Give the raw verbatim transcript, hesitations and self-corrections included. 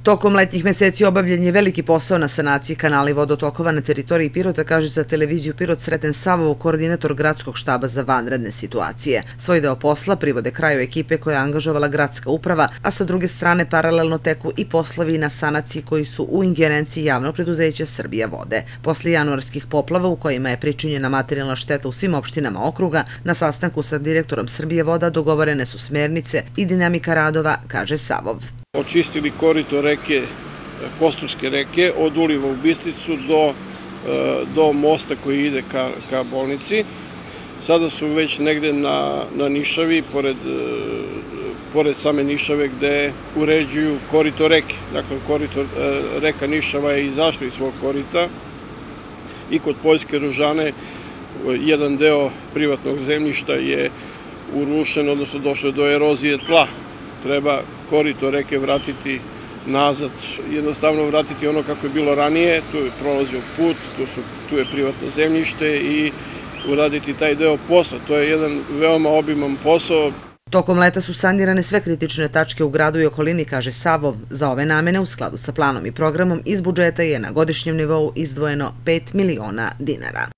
Tokom letnjih meseci obavljen je veliki posao na sanaciji kanala i vodotokova na teritoriji Pirota, kaže za televiziju Pirot Sreten Savov, koordinator gradskog štaba za vanredne situacije. Svoj deo posla privode kraju ekipe koja je angažovala gradska uprava, a sa druge strane paralelno teku i poslovi na sanaciji koji su u ingerenciji javnog preduzeća Srbija vode. Posle januarskih poplava u kojima je pričinjena materijalna šteta u svim opštinama okruga, na sastanku sa direktorom Srbije voda dogovorene su smernice i dinamika radova, kaže Savov. Očistili korito reke, Kosturske reke, od uliva u Bistricu do, do mosta koji ide ka, ka bolnici. Sada su već negde na, na Nišavi, pored, pored same Nišave, gde uređuju korito reke. Dakle, korito, reka Nišava je izašla iz svog korita i kod Poljske Rožane jedan deo privatnog zemljišta je urušen, odnosno došlo je do erozije tla. Treba korito reke vratiti nazad, jednostavno vratiti ono kako je bilo ranije, tu je prolazio put, tu, su, tu je privatno zemljište i uraditi taj deo posla. To je jedan veoma obiman posao. Tokom leta su sanirane sve kritične tačke u gradu i okolini, kaže Savov. Za ove namene u skladu sa planom i programom iz budžeta je na godišnjem nivou izdvojeno pet miliona dinara.